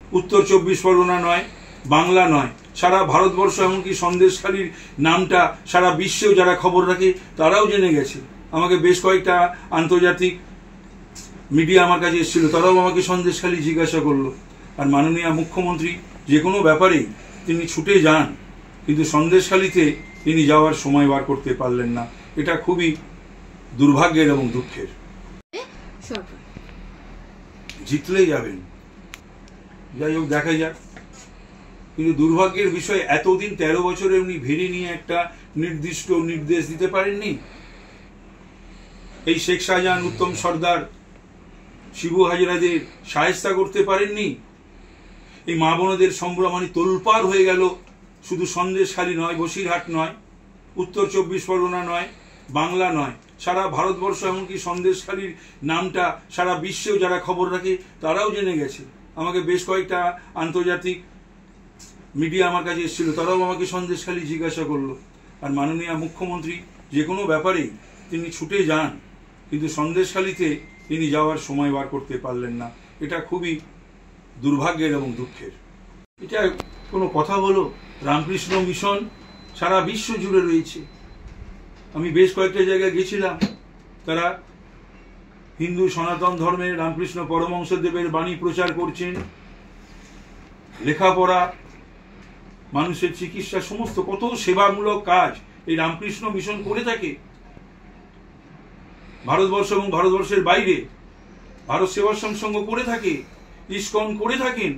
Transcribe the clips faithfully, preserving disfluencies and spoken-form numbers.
उत्तर चौबीस परगना नय, बांगला नय, सारा भारतवर्ष एमनकि सन्देशखालीर नामटा सारा विश्वेও যারা খবর রাখে তারাও জেনে গেছে। আমাকে বেশ কয়েকটা আন্তর্জাতিক মিডিয়া আমার কাছে এসেছিল, তারাও আমাকে সন্দেশখালী জিজ্ঞাসা করলো। আর মাননীয় মুখ্যমন্ত্রী যে কোনো ব্যাপারে তিনি ছুটে যান, কিন্তু সন্দেশখালীতে তিনি যাওয়ার সময় বার করতে পারলেন না। এটা খুবই দুর্ভাগ্যের এবং দুঃখের। জিতলেই যাবেন, যাই হোক দেখা যাক। কিন্তু দুর্ভাগ্যের বিষয় এতদিন তেরো বছরে উনি ভেড়ি নিয়ে একটা নির্দিষ্ট নির্দেশ দিতে পারেননি। এই শেখ শাহজাহান, উত্তম সর্দার, শিবু হাজরাদের শায়েস্তা করতে পারেননি। এই মা বোনদের সম্ভ্রমানি তোলপাড় হয়ে গেল, শুধু সন্দেশখালী নয়, বসিরহাট নয়, উত্তর চব্বিশ পরগনা নয়, বাংলা নয়, সারা ভারতবর্ষ এমনকি সন্দেশখালীর নামটা সারা বিশ্বেও যারা খবর রাখে তারাও জেনে গেছে। আমাকে বেশ কয়েকটা আন্তর্জাতিক মিডিয়া আমার কাছে এসেছিল, তারাও আমাকে সন্দেশখালী জিজ্ঞাসা করলো। আর মাননীয় মুখ্যমন্ত্রী যে কোনো ব্যাপারে তিনি ছুটে যান, কিন্তু সন্দেশখালীতে তিনি যাওয়ার সময় বার করতে পারলেন না। এটা খুবই দুর্ভাগ্যের এবং দুঃখের। এটা কোনো কথা হলো? রামকৃষ্ণ মিশন সারা বিশ্ব জুড়ে রয়েছে। আমি বেশ কয়েকটা জায়গায় গেছিলাম, তারা হিন্দু সনাতন ধর্মের রামকৃষ্ণ পরমহংসদেবের বাণী প্রচার করছেন, লেখাপড়া, মানুষের চিকিৎসা, সমস্ত কত সেবামূলক কাজ এই রামকৃষ্ণ মিশন করে থাকে। ভারতবর্ষ এবং ভারতবর্ষের বাইরে ভারত সেবাশ্রম সংঘ করে থাকে, ইসকন করে থাকেন।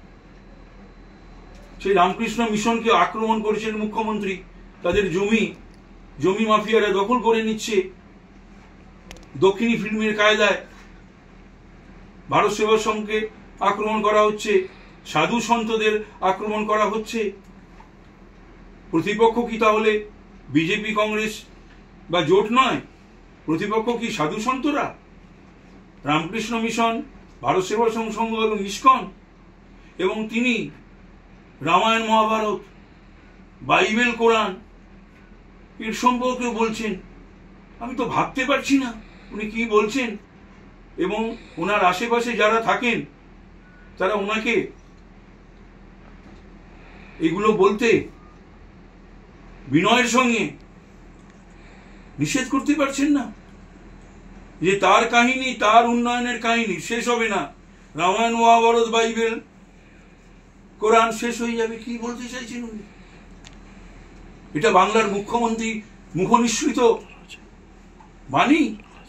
সেই রামকৃষ্ণ মিশনকে আক্রমণ করেছেন মুখ্যমন্ত্রী। তাদের জমি জমি মাফিয়ারা দখল করে নিচ্ছে দক্ষিণী ফিল্মের কায়দায়। ভারত সেবাশ্রমকে আক্রমণ করা হচ্ছে, সাধু সন্তদের আক্রমণ করা হচ্ছে। প্রতিপক্ষ কি তাহলে বিজেপি, কংগ্রেস বা জোট নয়? প্রতিপক্ষ কি সাধু সন্তরা? রামকৃষ্ণ মিশন, ভারত সেবাশ্রম সংঘ এবং ইসকন। এবং তিনি রামায়ণ, মহাভারত, বাইবেল, কোরআন এর সম্পর্কে বলছেন। আমি তো ভাবতে পারছি না উনি কি বলছেন। এবং ওনার আশেপাশে যারা থাকেন তারা ওনাকে এগুলো বলতে বিনয়ের সঙ্গে নিষেধ করতে পারছেন না, যে তার কাহিনী, তার উন্নয়নের কাহিনী শেষ হবে না। রামায়ণ, মহাভারত, বাইবেল, কোরআন শেষ হয়ে যাবে। কি বলতে চাইছেন উনি? এটা বাংলার মুখ্যমন্ত্রী মুখনিসৃত বাণী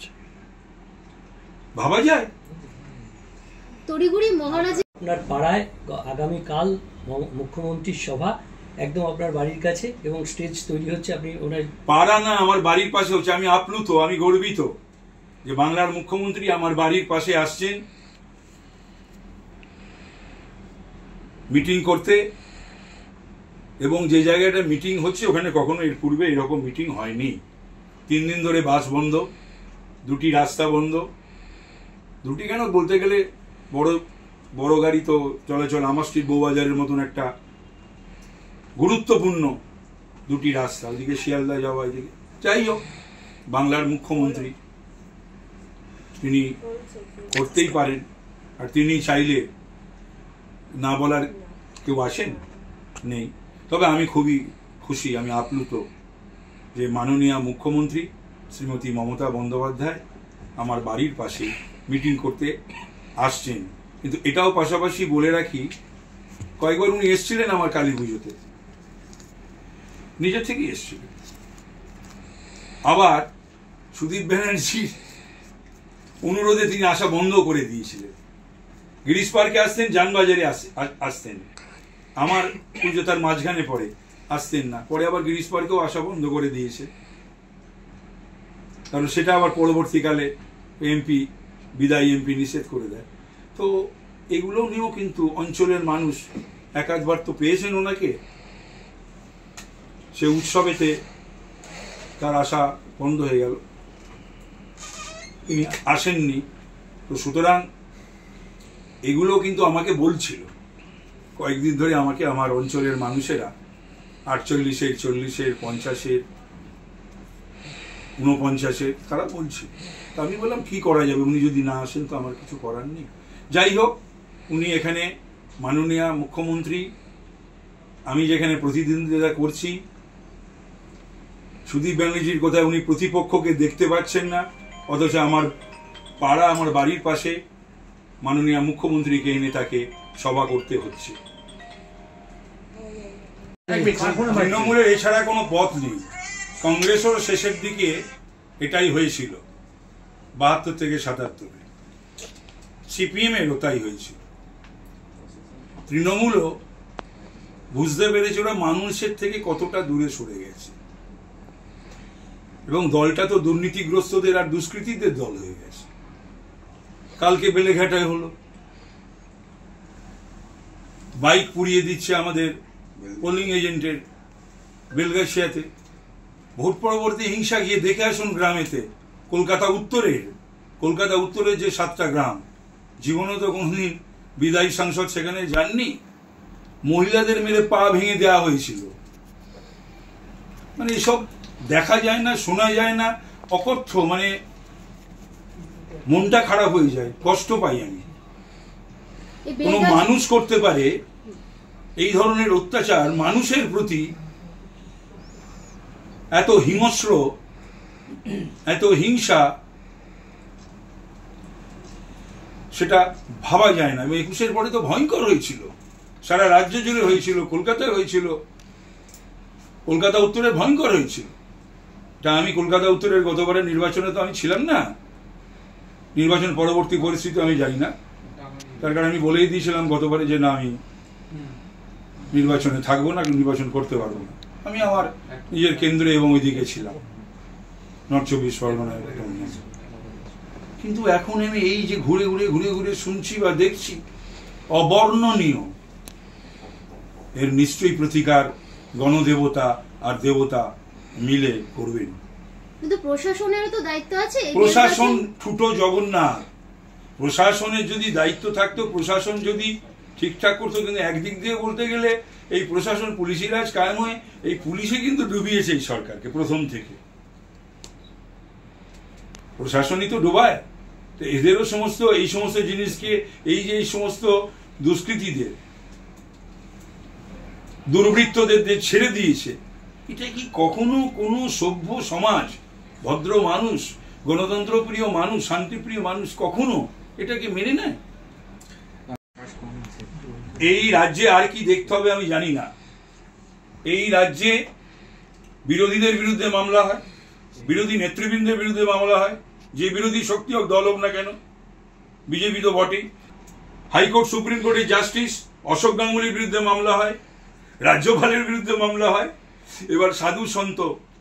ভাবা যায়? তড়িঘড়ি মহারাজ আপনার পাড়ায় আগামীকাল মুখ্যমন্ত্রীর সভা, একদম আপনার বাড়ির কাছে, এবং স্টেজ তৈরি হচ্ছে। আপনি ওনার পাড়া না, আমার বাড়ির পাশে হচ্ছে। আমি আপ্লুত, আমি গর্বিত যে বাংলার মুখ্যমন্ত্রী আমার বাড়ির পাশে আসছেন মিটিং করতে। এবং যে জায়গাটা মিটিং হচ্ছে ওখানে কখনো এর পূর্বে এরকম মিটিং হয়নি। তিন দিন ধরে বাস বন্ধ, দুটি রাস্তা বন্ধ। দুটি কেন বলতে গেলে বড় বড় গাড়ি তো চলাচল, আমার স্ট্রিট বউবাজারের মতন একটা গুরুত্বপূর্ণ দুটি রাস্তা, ওইদিকে শিয়ালদা যাওয়া, এদিকে। যাই হোক, বাংলার মুখ্যমন্ত্রী তিনি করতেই পারেন, আর তিনি চাইলে না বলার কেউ আসেন নেই। তবে আমি খুবই খুশি, আমি আপ্লুত যে মাননীয় মুখ্যমন্ত্রী শ্রীমতী মমতা বন্দ্যোপাধ্যায় আমার বাড়ির পাশে মিটিং করতে আসছেন। কিন্তু এটাও পাশাপাশি বলে রাখি, কয়েকবার উনি এসেছিলেন আমার কালী পুজোতে, নিজের থেকেই এসেছিলেন। আবার সুদীপ ব্যানার্জির অনুরোধে তিনি আসা বন্ধ করে দিয়েছিলেন। গিরিশ পার্কে আসতেন, জানবাজারে আসতেন, আমার পুজো তার মাঝখানে পড়ে, আসতেন না। পরে আবার গিরিশ পার্কেও আসা বন্ধ করে দিয়েছে, কারণ সেটা আবার পরবর্তীকালে এমপি, বিদায়ী এমপি নিষেধ করে দেয়। তো এগুলো নিয়েও কিন্তু অঞ্চলের মানুষ এক আধবার তো পেয়েছেন ওনাকে। সে উৎসবেতে তার আসা বন্ধ হয়ে গেল, তিনি আসেননি। তো সুতরাং এগুলো কিন্তু আমাকে বলছিল কয়েকদিন ধরে, আমাকে আমার অঞ্চলের মানুষেরা আটচল্লিশের, চল্লিশের, পঞ্চাশের, ঊনপঞ্চাশের তারা বলছিল। তা আমি বললাম কি করা যাবে, উনি যদি না আসেন তো আমার কিছু করার নেই। যাই হোক, উনি এখানে মাননীয় মুখ্যমন্ত্রী, আমি যেখানে প্রতিদ্বন্দ্বিতা করছি, সুদীপ ব্যানার্জির কথায় উনি প্রতিপক্ষকে দেখতে পাচ্ছেন না, অথচ আমার পাড়া, আমার বাড়ির পাশে মাননীয় মুখ্যমন্ত্রীকে এনে তাকে সভা করতে হচ্ছে। তৃণমূলের এছাড়া কোনো পথ নেই। কংগ্রেসও শেষের দিকে এটাই হয়েছিল, বাহাত্তর থেকে সাতাত্তরে সিপিএম এরও তাই হয়েছিল। তৃণমূলও বুঝতে পেরেছে ওরা মানুষের থেকে কতটা দূরে সরে গেছে, এবং দলটা তো দুর্নীতিগ্রস্তদের আর দুষ্কৃতীদের দল হয়ে গেছে। কালকে বেলেঘাটায় হলো, বাইক পুড়িয়ে দিচ্ছে আমাদের পোলিং এজেন্টের বেলগাছিয়াতে। ভোট পরবর্তী হিংসা গিয়ে দেখে আসুন গ্রামেতে, কলকাতা উত্তরের কলকাতা উত্তরের যে সাতটা গ্রাম, জীবনে তো কোনদিন বিদায়ী সাংসদ সেখানে যাননি। মহিলাদের মেরে পা ভেঙে দেওয়া হয়েছিল। মানে এসব দেখা যায় না, শোনা যায় না, অকথ্য, মানে মনটা খারাপ হয়ে যায়, কষ্ট পাই আমি। কোনো মানুষ করতে পারে এই ধরনের অত্যাচার মানুষের প্রতি, এত হিংস্র, এত হিংসা, সেটা ভাবা যায় না। একুশের পরে তো ভয়ঙ্কর হয়েছিল, সারা রাজ্য জুড়ে হয়েছিল, কলকাতায় হয়েছিল, কলকাতা উত্তরে ভয়ঙ্কর হয়েছিল। তা আমি কলকাতা উত্তরের গতবারের নির্বাচনে তো আমি ছিলাম না, নির্বাচন পরবর্তী পরিস্থিতি আমি জানি না, তার কারণ আমি বলেই দিয়েছিলাম গতবারে যে না, আমি নির্বাচনে থাকবো না, নির্বাচন করতে পারবো না। আমি আমার নিজের কেন্দ্রে এবং ওইদিকে ছিলাম, নর্থ চব্বিশ পরগনায়। কিন্তু এখন আমি এই যে ঘুরে ঘুরে ঘুরে ঘুরে শুনছি বা দেখছি, অবর্ণনীয়। এর নিশ্চয়ই প্রতিকার গণদেবতা আর দেবতা মিলে করবেন। কিন্তু প্রশাসনেরও তো দায়িত্ব আছে। প্রশাসন ঠুটো জগন্নাথ। প্রশাসনের যদি দায়িত্ব থাকতো, প্রশাসন যদি ঠিকঠাক করতো, কিন্তু একদিক দিয়ে বলতে গেলে এই প্রশাসন, পুলিশি রাজ কায়েম হয়ে এই পুলিশে কিন্তু ডুবিয়েছে এই সরকারকে প্রথম থেকে। প্রশাসনই তো ডুবায়, তো এদেরও সমস্ত এই সমস্ত জিনিসকে, এই যে এই সমস্ত দুষ্কৃতীদের, দুর্বৃত্তদের ছেড়ে দিয়েছে। এটা কি কখনো কোনো সভ্য সমাজ, ভদ্র মানুষ, গণতন্ত্রপ্রিয় মানুষ, শান্তিপ্রিয় মানুষ কখনো এটাকে মেনে নেয়? এই রাজ্যে আর কি দেখতে হবে আমি জানি না। এই রাজ্যে বিরোধীদের বিরুদ্ধে মামলা হয়, বিরোধী নেতৃবৃন্দের বিরুদ্ধে মামলা হয়, যে বিরোধী শক্তি হোক, দল হোক না কেন, বিজেপি তো বটেই। হাইকোর্ট, সুপ্রিম কোর্টের জাস্টিস অশোক গাঙ্গুলির বিরুদ্ধে মামলা হয়, রাজ্যপালের বিরুদ্ধে মামলা হয়, এবার সাধু সন্ত